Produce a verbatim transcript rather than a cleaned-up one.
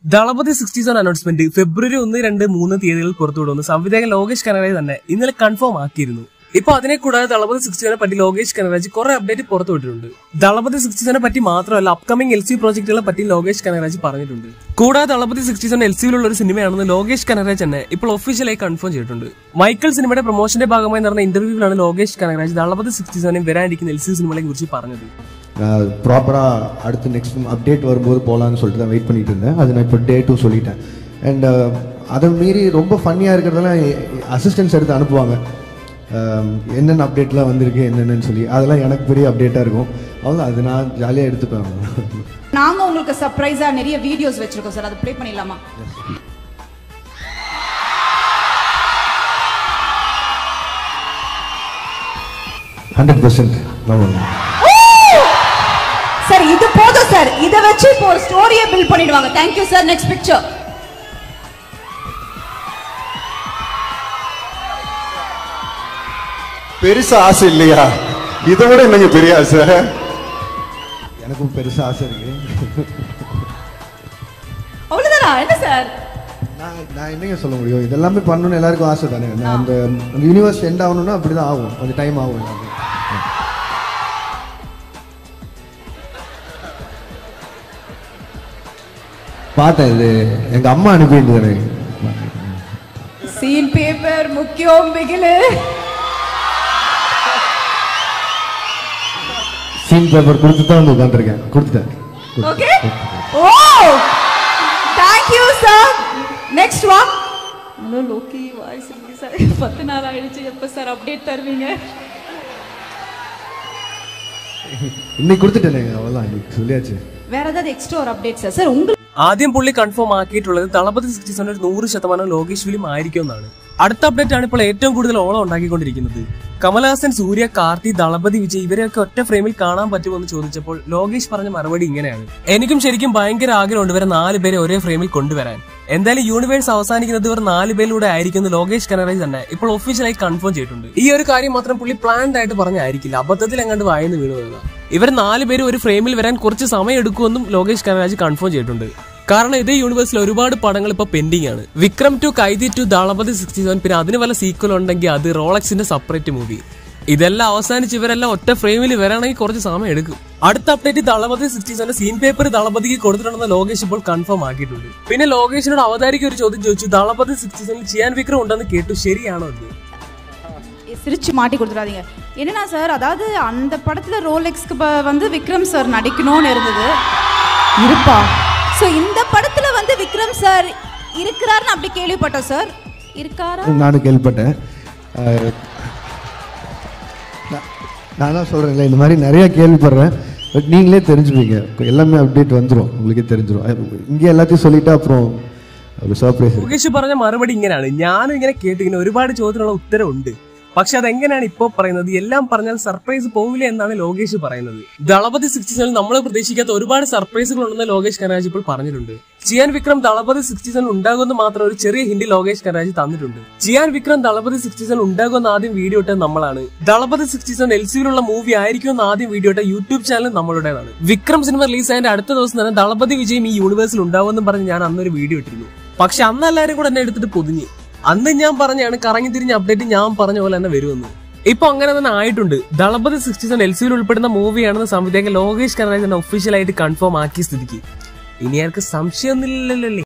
Thalapathy sixty seven announcement ഫെബ്രുവരി ഒന്ന് രണ്ട് മൂന്ന് തീയതികളിൽ പുറത്തുവിടുമെന്ന് സംവിധായകൻ ലോകേഷ് കനകരാജ് തന്നെ ഇന്നലെ കൺഫേം ആക്കിയിരുന്നു. ഇപ്പൊ അതിനെ കൂടാതെ ദളപതി സിക്സ്റ്റി സെവനെ പറ്റി ലോകേഷ് കനകരാജ് കുറെ അപ്ഡേറ്റ് പുറത്തുവിട്ടിട്ടുണ്ട്. ദളപതി സിക്സ്റ്റി സെവനെ പറ്റി മാത്രമല്ല അപ്കമിംഗ് എൽ സി പ്രോജക്ടുകളെ പറ്റി ലോകേഷ് കനകരാജ് പറഞ്ഞിട്ടുണ്ട്. കൂടാതെ ദളപതി സിക്സ്റ്റി സെവൻ എൽ സിയിലുള്ള ഒരു സിനിമയാണെന്ന് ലോകേഷ് കനകരാജ് തന്നെ ഇപ്പോൾ ഒഫീഷ്യലായി കൺഫേം ചെയ്തിട്ടുണ്ട്. മൈക്കിൾ സിനിമയുടെ പ്രൊമോഷന്റെ ഭാഗമായി നടന്ന ഇന്റർവ്യൂവിലാണ് ലോകേഷ് കനകരാജ് ദളപതി സിക്സ്റ്റി സെവനെ വരാനിരിക്കുന്ന എൽ സി സിനിമകളെ കുറിച്ച് പറഞ്ഞത്. ப்ராப்பராக அடுத்து நெக்ஸ்ட் அப்டேட் வரும்போது போகலான்னு சொல்லிட்டு தான் வெயிட் பண்ணிட்டு இருந்தேன். அது நான் இப்போ டேட்டும் சொல்லிட்டேன். அண்ட் அதை மீறி ரொம்ப ஃபன்னியாக இருக்கிறதெல்லாம் அசிஸ்டன்ஸ் எடுத்து அனுப்புவாங்க, என்னென்ன அப்டேட்லாம் வந்திருக்கு என்னென்னு சொல்லி. அதெல்லாம் எனக்கு பெரிய அப்டேட்டாக இருக்கும். அவங்க அது நான் ஜாலியாக எடுத்துப்பேன். நாங்கள் உங்களுக்கு சர்ப்ரைஸாக நிறைய வீடியோஸ் வச்சுருக்கோம் சார், அதை ப்ளே பண்ணிடலாமா? ஹண்ட்ரட் பர்சன்ட் சார், இது போதும் சார். இத வச்சு இப்போ ஒரு ஸ்டோரியை பில்ட் பண்ணிடுவாங்க. Thank you sir. Next picture. பெருசா ஆசை இல்லையா? இதை விட என்னங்க பெரிய ஆசை? எனக்கும் பெருசா ஆசை இருக்கு. அவ்வளவுதானா? என்ன சார்? நான் நான் என்னங்க சொல்ல முடியும்? இதெல்லாமே பண்ணணும்னு எல்லாருக்கும் ஆசை தானே. அந்த யூனிவர்ஸ் எண்ட் ஆகணும்னா அப்படிதான் ஆகும், கொஞ்சம் டைம் ஆகும். பார்த்தேன், இது எங்க அம்மா அனுப்பிட்டு சீன் பேப்பர் முக்கியம் பிகிலு. சீன் பேப்பர் கொடுத்து தான் வந்து உட்காந்துருக்கேன். கொடுத்துட்டேன். Okay. Oh, thank you sir. Next one. Hello Loki, voice இல்ல சார். பத்து நாள் ஆயிடுச்சு, எப்ப சார் அப்டேட் தருவீங்க? இன்னைக்கு கொடுத்துட்டேனே, அவ்வளவுதான். இன்னைக்கு சொல்லியாச்சு. வேற ஏதாவது எக்ஸ்ட்ரா ஒரு அப்டேட் சார்? சார் உங்களுக்கு ആദ്യം പുള്ളി കൺഫേം ആക്കിയിട്ടുള്ളത് ദളപതി സിക്സ്റ്റി സെവൻ ഒരു നൂറ് ശതമാനം ലോകേഷ് ഫിലിം ആയിരിക്കും എന്നാണ്. അടുത്ത അപ്ഡേറ്റ് ആണ് ഇപ്പോൾ ഏറ്റവും കൂടുതൽ ഓളം ഉണ്ടാക്കിക്കൊണ്ടിരിക്കുന്നത്. കമലഹാസൻ, സൂര്യ, കാർത്തി, ദളപതി, വിജയ് ഇവരെയൊക്കെ ഒറ്റ ഫ്രെയിമിൽ കാണാൻ പറ്റുമെന്ന് ചോദിച്ചപ്പോൾ ലോകേഷ് പറഞ്ഞ മറുപടി ഇങ്ങനെയാണ്: എനിക്കും ശരിക്കും ഭയങ്കര ആഗ്രഹമുണ്ട് ഇവരെ നാല് പേരെ ഒരേ ഫ്രെയിമിൽ കൊണ്ടുവരാൻ. എന്തായാലും യൂണിവേഴ്സ് അവസാനിക്കുന്നത് ഇവർ നാല് പേരിലൂടെ ആയിരിക്കും ലോകേഷ് കനകരാജ് തന്നെ ഇപ്പോൾ ഒഫീഷ്യലായി കൺഫേം ചെയ്തിട്ടുണ്ട്. ഈ ഒരു കാര്യം മാത്രം പുള്ളി പ്ലാൻഡ് ആയിട്ട് പറഞ്ഞായിരിക്കില്ല, അബദ്ധത്തിൽ എങ്ങാണ്ട് വായന്ന് വീണു വരുന്നത്. ഇവർ നാല് പേര് ഒരു ഫ്രെയിമിൽ വരാൻ കുറച്ച് സമയം എടുക്കുമെന്നും ലോകേഷ് കനകരാജ് കൺഫേം ചെയ്തിട്ടുണ്ട്. കാരണം ഇതേ യൂണിവേഴ്സിൽ ഒരുപാട് പടങ്ങൾ ഇപ്പൊ പെൻഡിംഗ് ആണ്. Vikram two, Kaithi two, Thalapathy sixty seven, പിന്നെ അതിന് വല്ല സീക്വൽ ഉണ്ടെങ്കിൽ അത് റോളക്സിന്റെ സെപ്പറേറ്റ് മൂവി. ഇതെല്ലാം അവസാനിച്ച് ഇവരെല്ലാം ഒറ്റ ഫ്രെയിമിൽ വരാണെങ്കിൽ കുറച്ച് സമയം എടുക്കും. അടുത്ത update Thalapathy sixty seven scene paper ദളപതിക്ക് കൊടുത്തിട്ടുണ്ടെന്ന് ലോകേഷ് ഇപ്പോൾ കൺഫേം ആക്കിയിട്ടുണ്ട്. പിന്നെ ലോകേഷിനോട് അവതാരിക ഒരു ചോദ്യം ചോദിച്ചു, ദളപതി സിക്സ്റ്റി സെവനിൽ ചിയാൻ വിക്രം ഉണ്ടെന്ന് കേട്ടു, ശരിയാണോ എന്ന്? சிரிச்சு மாட்டி கொடுத்துடாதீங்க. என்னன்னா சார், அதாவது அந்த படத்துல ரோலெக்ஸ்க்கு வந்து விக்ரம் சார் நடிக்கணும்னு இருந்தது இருப்பா. சோ இந்த படத்துல வந்து விக்ரம் சார் இருக்கிறாருன்னு அப்படி கேள்விப்பட்டோம் சார். இருக்காரா? நானும் கேள்விப்பட்டேன். நான் தான் சொல்றேன்ல, இந்த மாதிரி நிறைய கேள்விப்படுறேன். பட் நீங்களே தெரிஞ்சுப்பீங்க, எல்லாமே அப்டேட் வந்துடும், உங்களுக்கே தெரிஞ்சிடும். இங்கே எல்லாத்தையும் சொல்லிட்டு அப்புறம் ഒരു സർപ്രൈസ്. ലോകേഷ് പറഞ്ഞ മറുപടി ഇങ്ങനെയാണ്: ഞാനും ഇങ്ങനെ കേട്ടു, ഇങ്ങനെ ഒരുപാട് ചോദ്യത്തിനുള്ള ഉത്തരവുണ്ട്, പക്ഷെ അതെങ്ങനെയാണ് ഇപ്പോ പറയുന്നത്, എല്ലാം പറഞ്ഞാൽ സർപ്രൈസ് പോവില്ല എന്നാണ് ലോകേഷ് പറയുന്നത്. ദളപതി സിക്സ്റ്റി സെവൻ നമ്മൾ പ്രതീക്ഷിക്കാത്ത ഒരുപാട് സർപ്രൈസുകൾ ഉണ്ടെന്ന് ലോകേഷ് കനകരാജ് ഇപ്പോൾ പറഞ്ഞിട്ടുണ്ട്. ചിയാൻ വിക്രം ദളപതി സിക്സ്റ്റി സെവൻ ഉണ്ടാകുമെന്ന് മാത്രം ഒരു ചെറിയ ഹിന്റ് ലോകേഷ് കനകരാജ് തന്നിട്ടുണ്ട്. ചിയാൻ വിക്രം ദളപതി സിക്സ്റ്റി സെവൻ ഉണ്ടാകുമെന്ന് ആദ്യം വീഡിയോ ഇട്ടത് നമ്മളാണ്. ദളപതി സിക്സ്റ്റി സെവൻ എൽ സിയിലുള്ള മൂവി ആയിരിക്കുമെന്ന് ആദ്യം വീഡിയോ ഇട്ട യൂട്യൂബ് ചാനൽ നമ്മളുടേതാണ്. വിക്രം സിനിമ റിലീസ് ആയതിന്റെ അടുത്ത ദിവസം തന്നെ ദളപതി വിജയും ഈ യൂണിവേഴ്സിൽ ഉണ്ടാവുമെന്ന് പറഞ്ഞ് ഞാൻ അന്നൊരു വീഡിയോ ഇട്ടിരുന്നു. പക്ഷെ അന്ന് എല്ലാവരും കൂടെ എന്നെ എടുത്തിട്ട് പൊതിഞ്ഞ്. അന്ന് ഞാൻ പറഞ്ഞാണ് കറങ്ങി തിരിഞ്ഞ അപ്ഡേറ്റ് ഞാൻ പറഞ്ഞ പോലെ തന്നെ വരുമെന്ന്. ഇപ്പൊ അങ്ങനെ തന്നെ ആയിട്ടുണ്ട്. ദളപതി സിക്സ്റ്റി സെവൻ എൽ സിയിൽ ഉൾപ്പെടുന്ന മൂവിയാണെന്ന് സംവിധായകൻ ലോകേഷ് കനകരാജ് തന്നെ ഒഫീഷ്യലായിട്ട് കൺഫേം ആക്കിയ സ്ഥിതിക്ക് ഇനി ആർക്ക് സംശയമൊന്നുമില്ലല്ലോ.